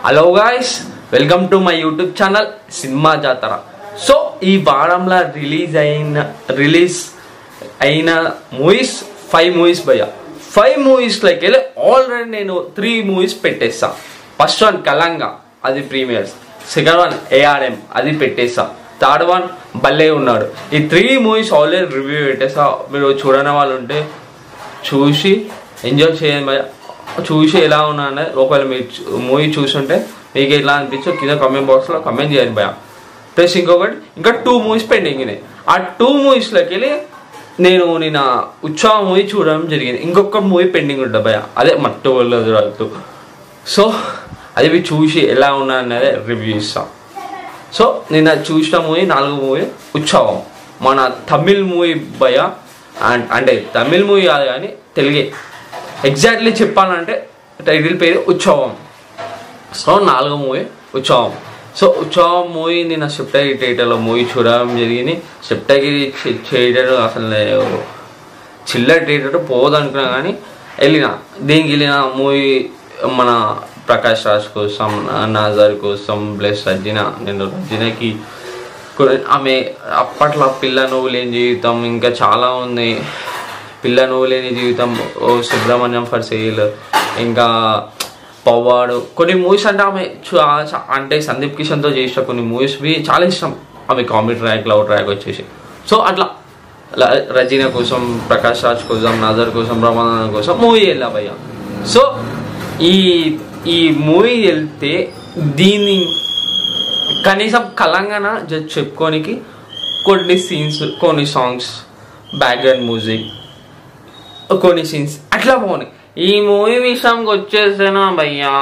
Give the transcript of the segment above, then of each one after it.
Hello guys, welcome to my YouTube channel cinema Jathara. So ఈ వారంలో release అయిన movies 5 movies భయ్యా. 5 మూవీస్లోకి వెళ్ళి ఆల్రెడీ నేను 3 మూవీస్ పెట్టేస్తా. ఫస్ట్ వన్ కలంగా, అది ప్రీమియర్స్. సెకండ్ వన్ ARM, అది పెట్టేస్తా. థర్డ్ వన్ భలే ఉన్నాడు. ఈ 3 మూవీస్ ఆల్రెడీ రివ్యూ పెట్టేస్తా. మీరు చూడని వాళ్ళు ఉంటే చూసి ఎంజాయ్ చేయండి భయ్యా. చూసి ఎలా ఉన్నా అనేది ఒకవేళ మీరు మూవీ చూస్తుంటే మీకు ఎలా అనిపించో కింద కామెంట్ బాక్స్లో కామెంట్ చేయండి భయ్యా. ప్లస్ ఇంకొకటి ఇంకా 2 మూవీస్ పెండింగ్ ఉన్నాయి. ఆ 2 మూవీస్లోకి వెళ్ళి నేను నిన్న ఉత్సవ మూవీ చూడడం జరిగింది. ఇంకొక మూవీ పెండింగ్ ఉంటుంది భయ్యా, అదే మట్టు. సో అది మీరు చూసి ఎలా ఉన్నా అనేది రివ్యూ ఇస్తాం. సో నిన్న చూసిన మూవీ 4వ మూవీ ఉత్సవం, మన తమిళ్ మూవీ భయ్యా. అంటే తమిళ్ మూవీ కాదు కానీ తెలుగే. ఎగ్జాక్ట్లీ చెప్పాలంటే టైటిల్ పేరు ఉత్సవం. సో 4వ మూవీ ఉత్సవం. సో ఉత్సవం మూవీ నేను సెప్టగిరి థియేటర్లో మూవీ చూడడం జరిగింది. సెప్టగిరి థియేటర్ అసలు చిల్లర థియేటర్ పోదనుకున్నా కానీ వెళ్ళిన. దీనికి వెళ్ళిన మూవీ మన ప్రకాష్ రాజ్ కోసం, నాజర్ కోసం, ప్లస్ రజినా. నేను రజినాకి ఆమె అప్పట్లో పిల్ల నువ్వు లేని జీవితం, ఇంకా చాలా ఉన్నాయి. పిల్ల నువ్వు లేని జీవితం, ఓ సుబ్రహ్మణ్యం ఫర్ సేల్, ఇంకా పవ్వాడు. కొన్ని మూవీస్ అంటే ఆమె అంటే సందీప్ కిషన్తో చేసిన కొన్ని మూవీస్వి చాలా ఇష్టం. ఆమె కామెడీ ట్రాక్, లవ్ ట్రాక్ వచ్చేసి. సో అట్లా రజీనా కోసం, ప్రకాష్ రాజ్ కోసం, నాజర్ కోసం, బ్రహ్మానందం కోసం మూవీ వెళ్ళా భయ్యా. సో ఈ మూవీ వెళ్తే దీన్ని కనీసం కలంగాన జస్ట్ చెప్పుకోనికి కొన్ని సీన్స్, కొన్ని సాంగ్స్, బ్యాక్గ్రౌండ్ మ్యూజిక్, కొన్ని సీన్స్ అట్లా బాగున్నాయి. ఈ మూవీ విషయంకి వచ్చేసేనా భయ్యా,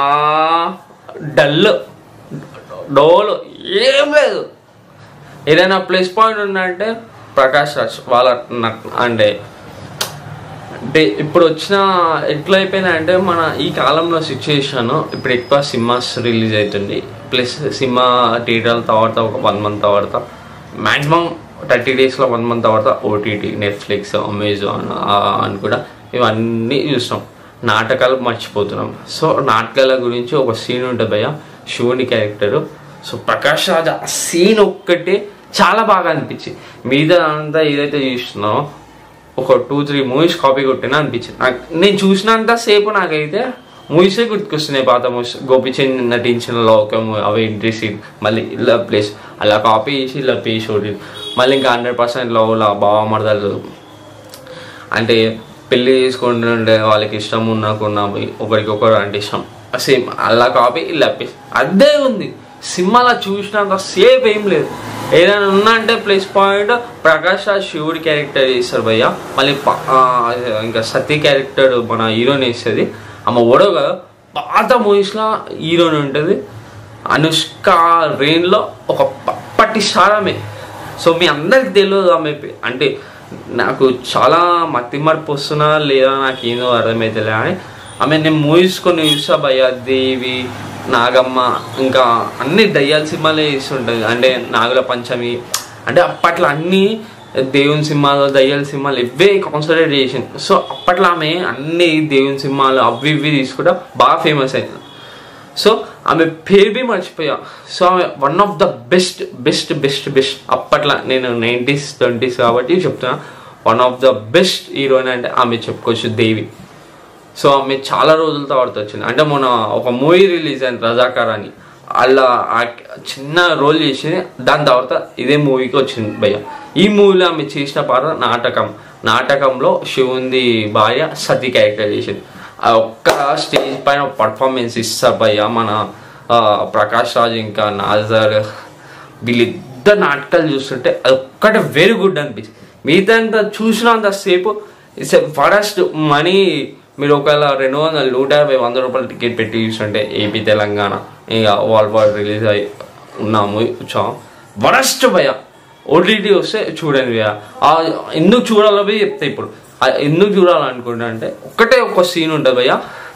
డోలు ఏం లేదు. ఏదైనా ప్లస్ పాయింట్ ఉందంటే ప్రకాష్ రాజ్ వాళ్ళ అంటే ఇప్పుడు వచ్చిన ఎట్లా అయిపోయిందంటే మన ఈ కాలంలో సిచ్యుయేషన్, ఇప్పుడు ఎక్కువ సినిమాస్ రిలీజ్ అవుతుంది. ప్లస్ సినిమా థియేటర్ల తర్వాత ఒక 1 మంత్ తర్వాత, మ్యాక్సిమం 30 డేస్లో 1 మంత్ తర్వాత OTT, నెట్ఫ్లిక్స్, అమెజాన్ అని కూడా ఇవన్నీ చూస్తాం. నాటకాలు మర్చిపోతున్నాం. సో నాటకాల గురించి ఒక సీన్ ఉంటుంది భయ్యా, శివుని క్యారెక్టరు. సో ప్రకాష్ రాజ్ ఆ సీన్ ఒక్కటే చాలా బాగా అనిపించింది. మీద అంతా ఏదైతే చూస్తున్నామో ఒక 2-3 మూవీస్ కాపీ కొట్టినా అనిపించింది నాకు. నేను చూసినంత సేపు నాకైతే మూవీసే గుర్తుకొస్తున్నాయి, పాత మూవీస్. గోపిచంద్ నటించిన లోకం, అవి ఎంట్రీ సీన్, మళ్ళీ ఇలా ప్లేస్ అలా కాపీ చేసి ఇలా పేసి ఓడి, మళ్ళీ ఇంకా 100% లవ్లా బావ మరదలు అంటే పెళ్ళి చేసుకుంటుంటే వాళ్ళకి ఇష్టం ఉన్నాకున్నా ఒకరికొకరు అంటే ఇష్టం, సేమ్ అలా కాపీ ఇలా పేసి అదే ఉంది. సినిమాలో చూసినంత సేపు ఏం లేదు. ఏదైనా ఉన్నా అంటే ప్లస్ పాయింట్ ప్రకాష్ రాజ్ శివుడి క్యారెక్టర్ చేస్తారు భయ్యా. మళ్ళీ ఇంకా సతీ క్యారెక్టర్ మన హీరోని వేస్తుంది. ఆమె ఓడవ పాత మూవీస్లో హీరోని ఉంటుంది. అనుష్క రెయిన్లో ఒక పప్పటి స్టారమే. సో మీ అందరికి తెలియదు ఆమె అంటే, నాకు చాలా మతిమర్పు వస్తున్నా లేదా నాకు ఏదో అర్థమవుతలే అని ఆమె నేను మూవీస్ కొన్ని చూసా భయ్యా. దేవి, నాగమ్మ, ఇంకా అన్ని దయ్యాల సినిమాలే ఇస్తుంటుంది. అంటే నాగుల పంచమి, అంటే అప్పట్లో అన్నీ దేవుని సినిమాలు, దయ్యాల సినిమాలు ఇవే కాన్సన్ట్రేట్ చేసింది. సో అప్పట్లో ఆమె అన్ని దేవుని సినిమాలు అవి ఇవి తీసుకుంటా బాగా ఫేమస్ అవుతుంది. సో ఆమె పేరు బి మర్చిపోయా. సో ఆమె one of the best best best best అప్పట్లో, నేను 90s 20s కాబట్టి చెప్తున్నా, one of the best heroine అంటే ఆమె చెప్పుకోవచ్చు, దేవి. సో ఆమె చాలా రోజుల తర్వాత వచ్చింది. అంటే మొన్న ఒక మూవీ రిలీజ్ అయింది రజాకార్ అని, అలా చిన్న రోల్ చేసింది. దాని తర్వాత ఇదే మూవీకి వచ్చింది భయ్య. ఈ మూవీలో ఆమె చేసిన పాత్ర నాటకంలో శివుంది భార్య సతీ క్యారెక్టర్ చేసింది. ఆ ఒక్క స్టేజ్ పైన పర్ఫార్మెన్స్ ఇస్తారు భయ్య మన ప్రకాష్ రాజ్ ఇంకా నాజర్. వీళ్ళిద్దరు నాటకాలు చూస్తుంటే అది ఒక్కటే వెరీ గుడ్ అనిపించింది. మిగతా చూసినంత సేపు ఇట్స్ ఎ ఫారెస్ట్ మనీ. మీరు ఒకవేళ 200, 150, 100 రూపాయలు టికెట్ పెట్టి చూస్తుంటే ఏపీ తెలంగాణ ఇంకా వరల్డ్ రిలీజ్ అయ్యి ఉన్నాము వచ్చాము. వరస్ట్ భయ్య. OTT వస్తే చూడండి భయ్య. ఎందుకు చూడాలో పోయి చెప్తా. ఇప్పుడు ఎందుకు చూడాలనుకుంటా అంటే ఒక్కటే ఒక సీన్ ఉంటుంది భయ్య.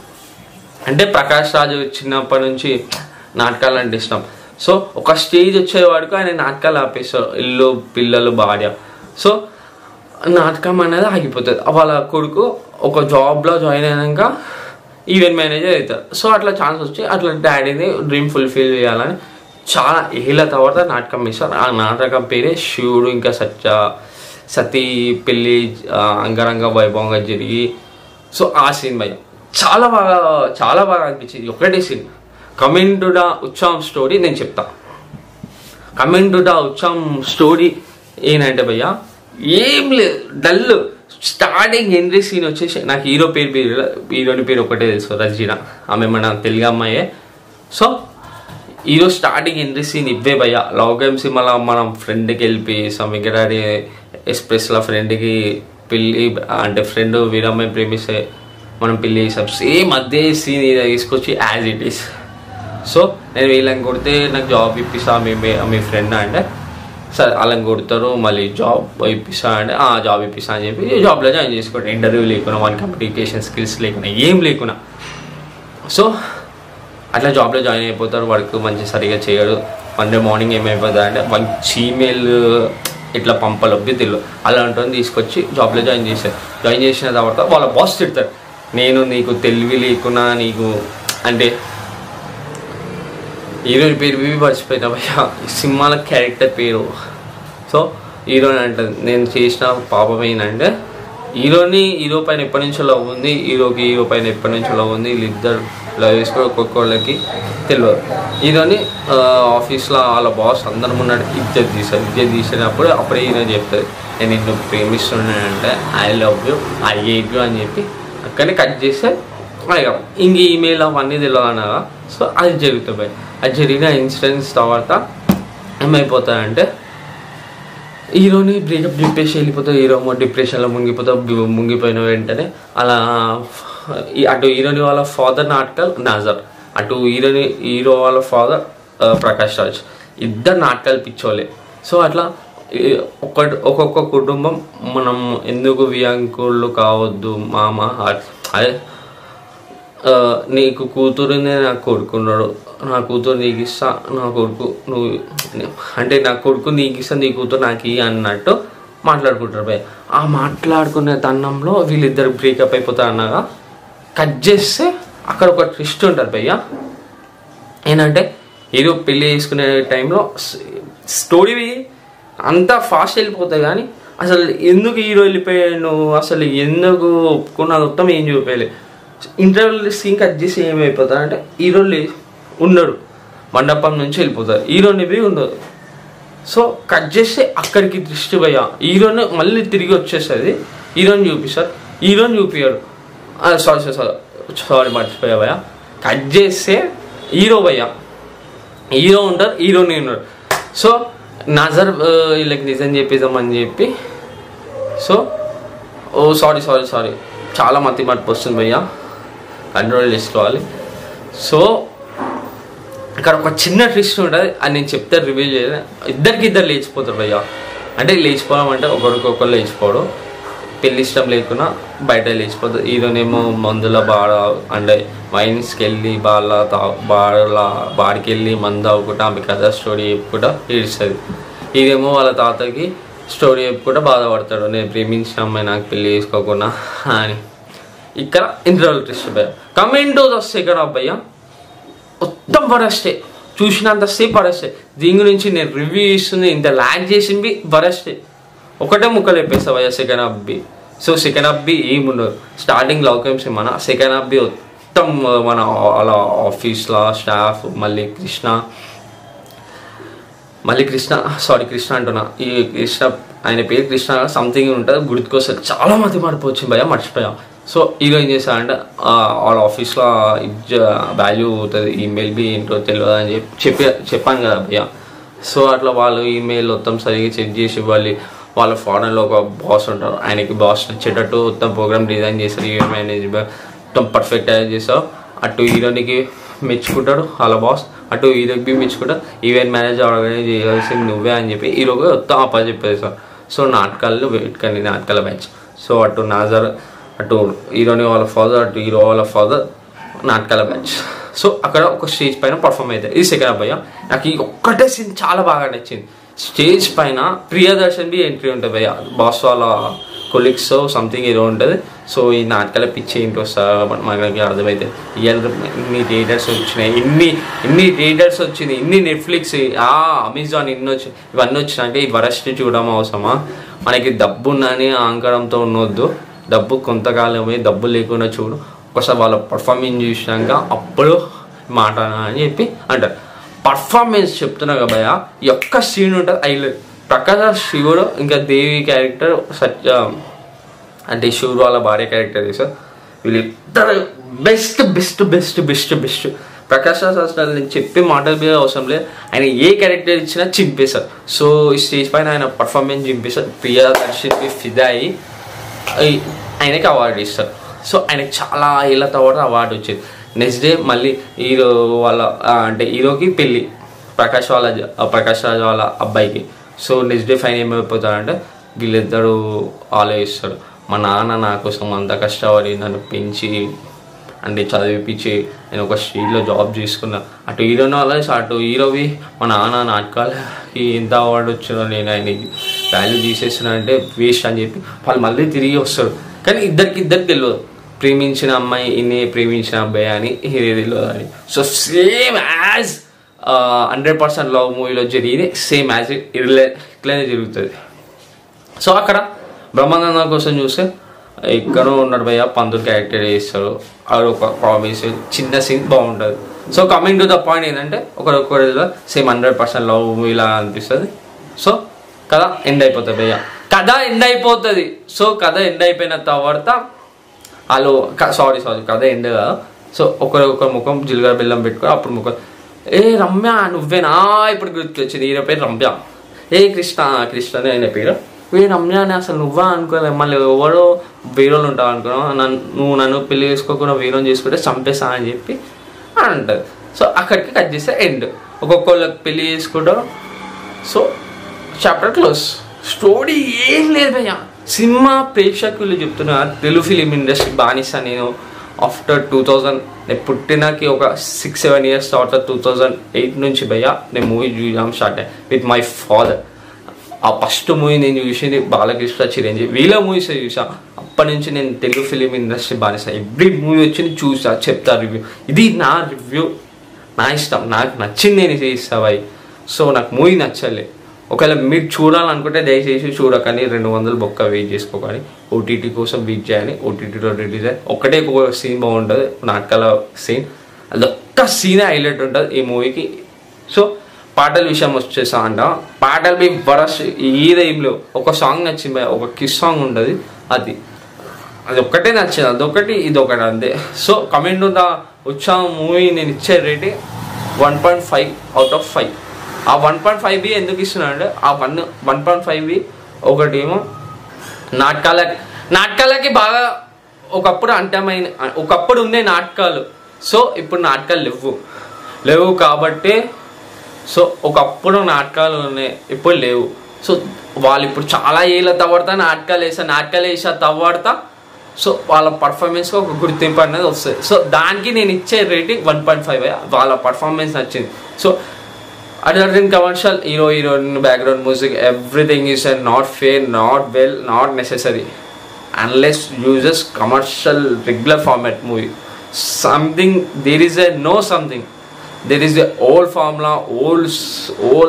అంటే ప్రకాష్ రాజ్ చిన్నప్పటి నుంచి నాటకాలు అంటే ఇష్టం. సో ఒక స్టేజ్ వచ్చేవాడికి ఆయన నాటకాలు ఆపేస్తారు, ఇల్లు పిల్లలు భార్య. సో నాటకం అనేది ఆగిపోతుంది. వాళ్ళ కొడుకు ఒక జాబ్లో జాయిన్ అయినాక ఈవెంట్ మేనేజర్ అవుతారు. సో అట్లా ఛాన్స్ వచ్చి అట్లా డాడీని డ్రీమ్ ఫుల్ఫిల్ చేయాలని చాలా ఏళ్ళ తర్వాత నాటకం వేస్తారు. ఆ నాటకం పేరే శివుడు ఇంకా సతీ పెళ్ళి అంగరంగ వైభవంగా జరిగి. సో ఆ సీన్ భయ్య చాలా బాగా అనిపించింది. ఒకటే scene, coming to the Utsavam story నేను చెప్తా. Coming to the Utsavam story ఏంటంటే భయ్య ఏం లేదు, డల్. స్టార్టింగ్ ఎంట్రీ సీన్ వచ్చేసి నాకు హీరోని పేరు ఒకటే తెలుసు, రజీనా. ఆమె మన తెలుగు అమ్మాయే. So hero starting entry scene ఇవ్వే భయ్య. లవ్ గేమ్ సినిమాలో మనం ఫ్రెండ్కి వెళ్ళిపోయి వెంకటాడి ఎక్స్ప్రెస్లో ఫ్రెండ్కి పెళ్ళి అంటే ఫ్రెండ్ వీరమ్మాయి ప్రేమిస్తే మనం పెళ్ళి చేసాం. సేమ్ అదే సీన్ తీసుకొచ్చి యాజ్ ఇట్ ఈస్. సో నేను వీళ్ళని కొడితే నాకు జాబ్ ఇప్పిస్తా మీ ఫ్రెండ్ అంటే సరే వాళ్ళని కొడతారు, మళ్ళీ జాబ్ ఇప్పిస్తా అంటే జాబ్ ఇప్పిస్తా అని చెప్పి జాబ్లో జాయిన్ చేసుకోండి. ఇంటర్వ్యూ లేకున్నా, మన కమ్యూనికేషన్ స్కిల్స్ లేకున్నా, ఏం లేకున్నా. సో అట్లా జాబ్లో జాయిన్ అయిపోతారు. వర్క్ మంచి సరిగా చేయడు. మండే మార్నింగ్ ఏమైపోతుంది అంటే మంచి ఈమెయిల్ ఇట్లా పంపలొబ్బి తెలియదు అలాంటివన్నీ తీసుకొచ్చి జాబ్లో జాయిన్ చేశారు. జాయిన్ చేసిన తర్వాత వాళ్ళ బాస్ తిడతారు, నేను నీకు తెలివి లేకున్నా నీకు అంటే హీరోని పేరు మర్చిపోయినా భయ్య, సినిమాల క్యారెక్టర్ పేరు. సో హీరోని అంటది, నేను చేసిన పాపం ఏంటంటే హీరో పైన ఎప్పటి నుంచో లవ్ ఉంది, హీరో పైన ఎప్పటి నుంచో లవ్ ఉంది. వీళ్ళిద్దరు లవ్ చేసుకుని ఒక్కొక్కళ్ళకి తెలియదు. హీరోని ఆఫీస్లో వాళ్ళ బాస్ అందరం ఉన్నాడు ఇజ్జత్ తీసినప్పుడు అప్పుడే హీరో చెప్తుంది, నేను నిన్ను ప్రేమిస్తున్నానంటే I love you, I hate you అని చెప్పి అక్కడనే కట్ చేస్తే ఇంక ఈమెయిల్ అవన్నీ తెలియదు అనగా. సో అది జరుగుతుంది. అది జరిగిన ఇన్సిడెంట్స్ తర్వాత ఏమైపోతాయంటే హీరోని బ్రేకప్ చెప్పేసి వెళ్ళిపోతుంది. హీరో డిప్రెషన్లో ముంగిపోయిన వెంటనే అలా అటు హీరోని వాళ్ళ ఫాదర్ నాటకాలు నాజర్, అటు హీరో వాళ్ళ ఫాదర్ ప్రకాష్ రాజ్, ఇద్దరు నాటకాలు పిచ్చోలే. సో అట్లా ఒక్కొక్క కుటుంబం మనం ఎందుకు వియాంకుళ్ళు కావద్దు మామ, అదే నీకు కూతురునే నాకు కొడుకున్నాడు, నా కూతురు నీకు ఇస్తా, నా కొడుకు నువ్వు అంటే నా కొడుకు నీకు ఇస్తా, నీ కూతురు నాకు అన్నట్టు మాట్లాడుకుంటారు భయ్య. ఆ మాట్లాడుకునే తన్నంలో వీళ్ళిద్దరు బ్రేకప్ అయిపోతారు అన్నగా కట్ చేస్తే అక్కడ ఒక ట్విస్ట్ ఉంటుంది భయ్య. ఏంటంటే హీరో పెళ్ళి చేసుకునే టైంలో స్టోరీ అంతా ఫాస్ట్ వెళ్ళిపోతాయి కానీ అసలు ఎందుకు హీరో వెళ్ళిపోయాడు, అసలు ఎందుకు ఒప్పుకున్నది మొత్తం ఏం చూపించలేదు. ఇంటర్వెల్ సీన్ కట్ చేసి ఏమైపోతారు అంటే హీరో ఉన్నాడు మండపం నుంచి వెళ్ళిపోతారు, హీరోని ఉండదు. సో కట్ చేస్తే అక్కడికి దృష్టి భయ్య, హీరోని మళ్ళీ తిరిగి వచ్చేస్తుంది, హీరోని చూపిస్తారు, హీరోని చూపించారు. సారీ మర్చిపోయా భయ్య. కట్ చేస్తే హీరో భయ్య, హీరో ఉంటారు, హీరోని ఉన్నారు. సో నజర్ వీళ్ళకి నిజం చెప్పేద్దామని చెప్పి సో సారీ చాలా మతిమర్పు వస్తుంది భయ్య, కంట్రోల్ చేసుకోవాలి. సో ఇక్కడ ఒక చిన్న ట్విస్ట్ ఉంటుంది, అది నేను చెప్తే రివీల్ చేయలేదు. ఇద్దరు లేచిపోతారు భయ్య. అంటే లేచిపోవడం అంటే ఒకరికొకరు లేచిపోవడం, పెళ్ళి ఇష్టం లేకున్నా బయట లేచిపోతారు. హీరోనేమో మందుల అంటే వైన్స్కి వెళ్ళి బాడికి వెళ్ళి మందు అవ్వకుండా ఆమె కథ స్టోరీ చెప్పుకుంటా ఏడుస్తుంది. ఇదేమో వాళ్ళ తాతకి స్టోరీ చెప్పుకుంటా బాధపడతాడు, నేను ప్రేమించిన అమ్మాయి నాకు పెళ్ళి చేసుకోకుండా అని. ఇక్కడ ఇంటర్వల్ ట్విస్ట్ భయ్య. Coming to the second half భయ్య, మొత్తం వరస్టే, చూసినంతసేపు వరస్టే. దీని గురించి నేను రివ్యూ ఇస్తుంది, ఇంత ల్యాగ్ చేసింది వరస్టే. ఒకటే ముక్కలు చెప్పేస్తా భయ్య సెకండ్ హాఫ్ బి. సో సెకండ్ హాఫ్ బి ఏముండదు, స్టార్టింగ్ లవ్ గేమ్స్ మన సెకండ్ హాఫ్ బి మొత్తం మన అలా ఆఫీస్లో స్టాఫ్ కృష్ణ అంటున్నా, ఈ కృష్ణ ఆయన పేరు కృష్ణ సంథింగ్ ఉంటుంది గుర్తుకొస్తుంది. చాలా మంది మర్చిపోవచ్చు భయ్య, మర్చిపోయా. సో హీరో ఏం చేస్తాడంటే వాళ్ళ ఆఫీస్లో వాల్యూ అవుతుంది, ఈమెయిల్ బి ఏంటో తెలియదు అని చెప్పాను కదా భయ్య. సో అట్లా వాళ్ళు ఈమెయిల్ మొత్తం సరిగ్గా చెక్ చేసి వాళ్ళ ఫారెన్లో ఒక బాస్ ఉంటారు, ఆయనకి బాస్ నచ్చేటట్టు మొత్తం ప్రోగ్రామ్ డిజైన్ చేస్తారు, ఈవెంట్ మేనేజ్మెంట్ మొత్తం పర్ఫెక్ట్ చేస్తారు. అటు హీరోనికి మెచ్చుకుంటాడు వాళ్ళ బాస్, అటు హీరోకి మెచ్చుకుంటాడు. ఈవెంట్ మేనేజర్ ఆర్గనైజ్ చేయాల్సింది నువ్వే అని చెప్పి హీరోకి మొత్తం చెప్పేది సార్. సో నాటకాలు పెట్టుకండి, నాటకాల బ్యాచ్. సో అటు నాజర్, అటు హీరోని వాళ్ళ ఫాదర్, అటు హీరో వాళ్ళ ఫాదర్, నాటకాల బ్యాచ్. సో అక్కడ ఒక స్టేజ్ పైన పర్ఫామ్ అవుతుంది. ఇది సెకండ్ హాఫ్ భయ్య. నాకు ఈ ఒక్కటే సీన్ చాలా బాగా నచ్చింది. స్టేజ్ పైన ప్రియదర్శన్ బి ఎంట్రీ ఉంటుంది భయ్య, బాస్ వాళ్ళ కొలీగ్స్ సంథింగ్ ఏదో ఉంటుంది. సో ఈ నాటకాల పిచ్చి ఏంటి వస్తా మనకి అర్థమైతే ఇన్ని థియేటర్స్ వచ్చినాయి, ఇన్ని థియేటర్స్ వచ్చింది, ఇన్ని నెట్ఫ్లిక్స్, అమెజాన్ ఇవన్నీ వచ్చినాయంటే ఈ వరస్ట్ చూడడం అవసరమా? మనకి డబ్బు ఉందని అహంకారంతో ఉండొద్దు. డబ్బు కొంతకాలమే, డబ్బు లేకుండా చూడు. ఒకసారి వాళ్ళ పర్ఫార్మెన్స్ చూసినాక అప్పుడు మాట్లాడాలని అని చెప్పి అంటారు. పర్ఫార్మెన్స్ చెప్తున్నా కదా భయ్య, ఈ ఒక్క సీన్ ఉంటుంది హైలైట్. ప్రకాష్ శివుడు ఇంకా దేవి క్యారెక్టర్ అంటే శివుడు వాళ్ళ భార్య క్యారెక్టర్ సార్, వీళ్ళిద్దరు best best best best best. Prakash Raj అసలు నేను చెప్పే మాటల మీద అవసరం లేదు, ఆయన ఏ క్యారెక్టర్ ఇచ్చినా చింపేశారు. సో ఈ స్టేజ్ పైన ఆయన పర్ఫార్మెన్స్ చింపేశారు. ప్రియదర్శికి ఫిదా అయ్యి ఆయనకి అవార్డు ఇస్తారు. సో ఆయనకి చాలా ఏళ్ళ తర్వాత అవార్డు వచ్చేది. నెక్స్ట్ డే మళ్ళీ హీరో వాళ్ళ అంటే హీరోకి పెళ్ళి, ప్రకాష్ రాజ్ వాళ్ళ అబ్బాయికి. సో నెక్స్ట్ డే ఫైన్ ఏమైపోతారంటే వీళ్ళిద్దరూ ఆలోచిస్తారు, మా నాన్న నా కోసం అంత కష్టపడి నన్ను పెంచి అంటే చదివిపించి నేను ఒక స్ట్రీట్లో జాబ్ చేసుకున్నా. అటు హీరోని ఆలోచి అటు హీరోవి మా నాన్న నాటకాలకి ఎంత అవార్డు వచ్చిందో నేను ఆయనకి వాల్యూ తీసేస్తున్నా అంటే వేస్ట్ అని చెప్పి వాళ్ళు మళ్ళీ తిరిగి వస్తారు. కానీ ఇద్దరికి తెలియదు ప్రేమించిన అమ్మాయి ఇన్ని ప్రేమించిన అబ్బాయి అని ఇది తెలియదు అని. సో సేమ్ యాజ్ 100% లవ్ మూవీలో జరిగింది, సేమ్ యాజ్ ఇట్లనే జరుగుతుంది. సో అక్కడ బ్రహ్మానంద కోసం చూస్తే ఎక్కడో ఉన్నాడు భయ్య, పంతులు క్యారెక్టర్ చేస్తారు. అది ఒక ప్రామిస్ చిన్న సీన్ బాగుంటుంది. So coming to the point ఏంటంటే ఒకరి సేమ్ 100% లవ్ మూవీలా అనిపిస్తుంది. సో కథ ఎండ్ అయిపోతుంది భయ్య, కథ ఎండ్ అయిపోతుంది. సో కథ ఎండ్ అయిపోయిన తర్వాత వాళ్ళు సారీ కథ ఎండ్ కదా. సో ఒకరి ముఖం జీలకర్ర బెల్లం పెట్టుకొని అప్పుడు ముఖం రమ్య నువ్వేనా ఇప్పుడు గుర్తొచ్చింది, హీరో పేరు రమ్య. కృష్ణ అయిన పేరు. రమ్య అని అసలు నువ్వా అనుకోలేదు, మళ్ళీ ఎవరో వీరోలు ఉంటావు అనుకున్నావు, నువ్వు నన్ను పెళ్లి చేసుకోకుండా వీరోని చేసుకుంటే చంపేస్తా అని చెప్పి అని అంటుంది. సో అక్కడికి కట్ చేస్తే ఎండ్. ఒక్కొక్కళ్ళకి పెళ్లి చేసుకుంటారు. So chapter close. స్టోరీ ఏం లేదు భయ్య. సినిమా ప్రేక్షకులు చెప్తున్నా తెలుగు ఫిలిం ఇండస్ట్రీ బానిస నేను. ఆఫ్టర్ 2000 నేను పుట్టినకి ఒక 6-7 years తర్వాత 2008 నుంచి భయ్య నేను మూవీ చూడడం స్టార్ట్ అయ్యాను విత్ మై ఫాదర్. ఆ ఫస్ట్ మూవీ నేను చూసింది బాలకృష్ణ చిరంజీవి వీళ్ళ మూవీస్ చూసా. అప్పటి నుంచి నేను తెలుగు ఫిలిం ఇండస్ట్రీ బానిస. ఎవ్రీ మూవీ వచ్చి చూసా, చెప్తా రివ్యూ. ఇది నా రివ్యూ, నా ఇష్టం, నాకు నచ్చింది నేను చేస్తా భయ్. సో నాకు మూవీ నచ్చలే, ఒకవేళ మీరు చూడాలనుకుంటే దయచేసి చూడకండి, 200 బొక్క వెయిట్ చేసుకోకండి. ఓటీటీ కోసం వెయిట్ చేయాలి. ఓటీటీలో రిలీజ్ అయ్యి ఒకటే ఒక సీన్ బాగుంటుంది, నాటకాల సీన్. అదొక్క సీనే హైలైట్ ఉంటుంది ఈ మూవీకి. సో పాటల విషయం వచ్చేసా అంట, పాటలు మీ వరస్ ఏదేంలో ఒక సాంగ్ నచ్చింది, ఒక కిస్ సాంగ్ ఉంటుంది, అది ఒక్కటే నచ్చింది, అదొకటి ఇదొకటి అంతే. సో కమెంట్ ద వచ్చా మూవీ నేను ఇచ్చే రేటింగ్ 1.5 out of 5. ఆ 1.5B ఎందుకు ఇస్తున్నానంటే ఆ 1.5B ఒకటేమో నాటకాలకి బాగా ఒకప్పుడు అంటమైన ఒకప్పుడు ఉండే నాటకాలు. సో ఇప్పుడు నాటకాలు లేవు కాబట్టి సో ఒకప్పుడు నాటకాలు ఉన్నాయి, ఇప్పుడు లేవు. సో వాళ్ళు ఇప్పుడు చాలా ఏళ్ళ తర్వాత నాటకాలు వేసా తవ్వాడతా. సో వాళ్ళ పర్ఫార్మెన్స్కి ఒక గుర్తింపు అనేది వస్తుంది. సో దానికి నేను ఇచ్చే రేటింగ్ 1.5. వాళ్ళ పర్ఫార్మెన్స్ నచ్చింది. So other than commercial, heroine, background music, everything is not fair, not well, not necessary unless uses commercial regular format movie. Something there is a no something. There is a old formula, all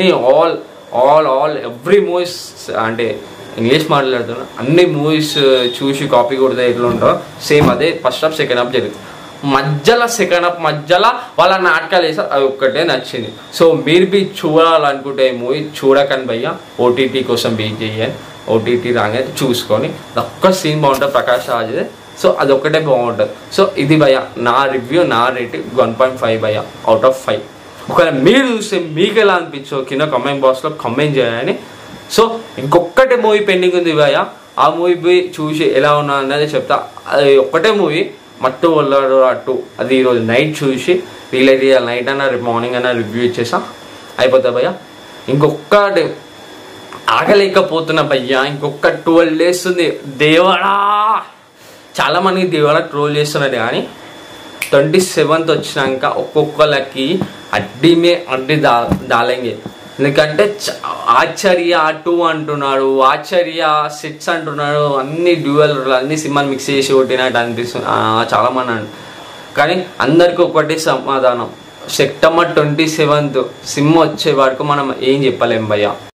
every movies అంటే English మాట్లాడుతున్నా, అన్ని movies చూసి copy కొడితే ఎట్లా ఉంటారో same అదే first half second half జరుగుతుంది. మధ్యలో సెకండ్ హాఫ్ మధ్యలో వాళ్ళ నాటకాలు వేసారు, అది ఒక్కటే నచ్చింది. సో మీరు బి చూడాలనుకుంటే ఈ మూవీ చూడకండి భయ్య, ఓటీటీ కోసం వెయిట్ చేయండి. ఓటీటీ రాగానే చూసుకొని ఒక్క సీన్ బాగుంటుంది ప్రకాష్ రాజ్దే. సో అదొక్కటే బాగుంటుంది. సో ఇది భయ్య నా రివ్యూ, నా రేటింగ్ 1.5 భయ్య out of 5. ఒకవేళ మీరు చూస్తే మీకు ఎలా అనిపించో కింద కామెంట్ బాక్స్లో కామెంట్ చేయాలని. సో ఇంకొక్కటే మూవీ పెండింగ్ ఉంది భయ్య, ఆ మూవీ పోయి చూసి ఎలా ఉన్నా అనేది చెప్తా. అది ఒక్కటే మూవీ మట్టు వల్లాడు అట్టు, అది ఈరోజు నైట్ చూసి వీలైతే నైట్ అన్న రేపు మార్నింగ్ అన్న రివ్యూ ఇచ్చేసా అయిపోతా భయ్య. ఇంకొక్కటి ఆగలేకపోతున్నా భయ్య, ఇంకొక 12 days ఉంది. దేవడా చాలామంది దేవడా ట్రోల్ చేస్తున్నది, కానీ 27th వచ్చినాక ఒక్కొక్కళ్ళకి అడ్డీ దాలంగే ఎందుకంటే ఆచార్య 2 అంటున్నాడు, ఆచార్య 6 అంటున్నాడు, అన్ని డ్యూయల్ అన్ని సినిమాలు మిక్స్ చేసి కొట్టినట్టు అనిపిస్తుంది చాలా మంది అండి. కానీ అందరికి ఒకటి సమాధానం, సెప్టెంబర్ 27 సినిమా వచ్చే వరకు మనం ఏం చెప్పలేం భయ్యా.